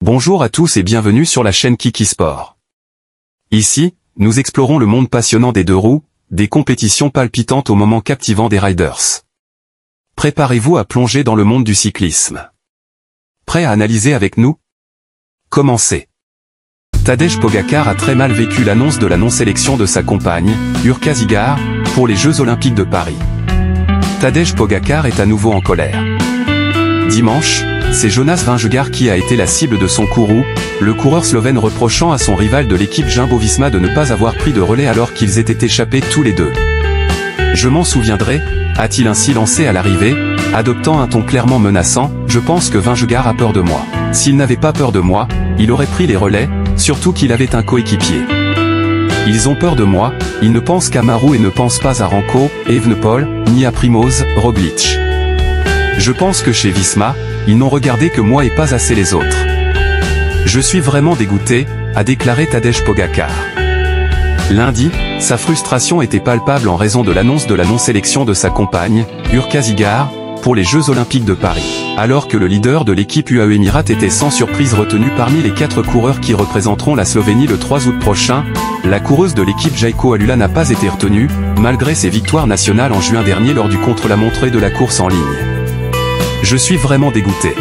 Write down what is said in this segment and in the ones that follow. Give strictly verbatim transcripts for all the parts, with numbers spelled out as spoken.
Bonjour à tous et bienvenue sur la chaîne Kiki Sport. Ici, nous explorons le monde passionnant des deux roues, des compétitions palpitantes aux moments captivants des riders. Préparez-vous à plonger dans le monde du cyclisme. Prêt à analyser avec nous? Commencez. Tadej Pogačar a très mal vécu l'annonce de la non-sélection de sa compagne, Urka Zigar, pour les Jeux Olympiques de Paris. Tadej Pogačar est à nouveau en colère. Dimanche, c'est Jonas Vingegaard qui a été la cible de son courroux, le coureur slovène reprochant à son rival de l'équipe Jumbo-Visma de ne pas avoir pris de relais alors qu'ils étaient échappés tous les deux. Je m'en souviendrai, a-t-il ainsi lancé à l'arrivée, adoptant un ton clairement menaçant, je pense que Vingegaard a peur de moi. S'il n'avait pas peur de moi, il aurait pris les relais, surtout qu'il avait un coéquipier. Ils ont peur de moi, ils ne pensent qu'à Marou et ne pensent pas à Remco, Evenepoel, ni à Primož Roglič. Je pense que chez Visma, ils n'ont regardé que moi et pas assez les autres. Je suis vraiment dégoûté, a déclaré Tadej Pogačar. Lundi, sa frustration était palpable en raison de l'annonce de la non-sélection de sa compagne, Urka Zigar, pour les Jeux Olympiques de Paris. Alors que le leader de l'équipe U A E Emirates était sans surprise retenu parmi les quatre coureurs qui représenteront la Slovénie le trois août prochain, la coureuse de l'équipe Jayco Alula n'a pas été retenue, malgré ses victoires nationales en juin dernier lors du contre-la-montre de la course en ligne. Je suis vraiment dégoûté.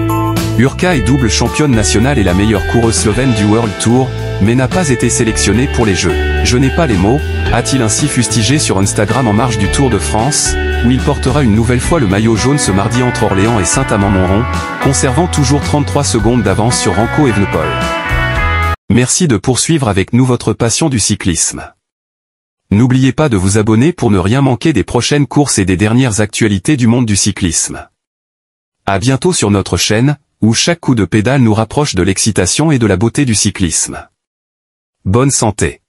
Urka est double championne nationale et la meilleure coureuse slovène du World Tour, mais n'a pas été sélectionnée pour les Jeux. Je n'ai pas les mots, a-t-il ainsi fustigé sur Instagram en marge du Tour de France, où il portera une nouvelle fois le maillot jaune ce mardi entre Orléans et Saint-Amand-Montrond, conservant toujours trente-trois secondes d'avance sur Remco Evenepoel. Merci de poursuivre avec nous votre passion du cyclisme. N'oubliez pas de vous abonner pour ne rien manquer des prochaines courses et des dernières actualités du monde du cyclisme. À bientôt sur notre chaîne, où chaque coup de pédale nous rapproche de l'excitation et de la beauté du cyclisme. Bonne santé.